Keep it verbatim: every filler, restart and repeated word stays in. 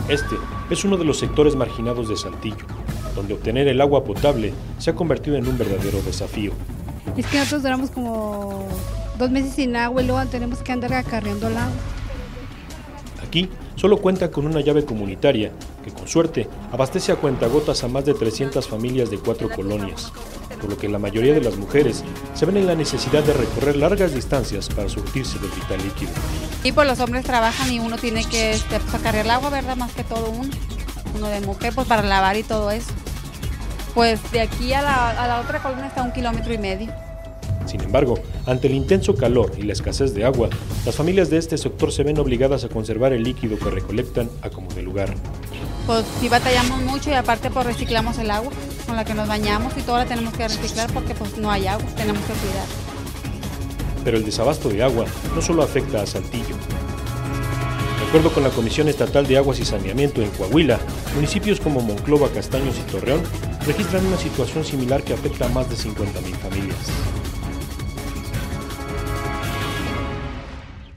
Este es uno de los sectores marginados de Saltillo, donde obtener el agua potable se ha convertido en un verdadero desafío. Es que nosotros duramos como dos meses sin agua y luego tenemos que andar acarreando el agua. Aquí solo cuenta con una llave comunitaria que, con suerte, abastece a cuentagotas a más de trescientas familias de cuatro colonias, por lo que la mayoría de las mujeres se ven en la necesidad de recorrer largas distancias para surtirse del vital líquido. Y pues los hombres trabajan y uno tiene que este, pues, acarrear el agua, ¿verdad? Más que todo uno, uno de mujer, pues para lavar y todo eso. Pues de aquí a la, a la otra colonia está un kilómetro y medio. Sin embargo, ante el intenso calor y la escasez de agua, las familias de este sector se ven obligadas a conservar el líquido que recolectan a como de lugar. Pues sí batallamos mucho y aparte pues reciclamos el agua con la que nos bañamos y toda la tenemos que reciclar porque pues no hay agua, tenemos que cuidar. Pero el desabasto de agua no solo afecta a Saltillo. De acuerdo con la Comisión Estatal de Aguas y Saneamiento en Coahuila, municipios como Monclova, Castaños y Torreón registran una situación similar que afecta a más de cincuenta mil familias.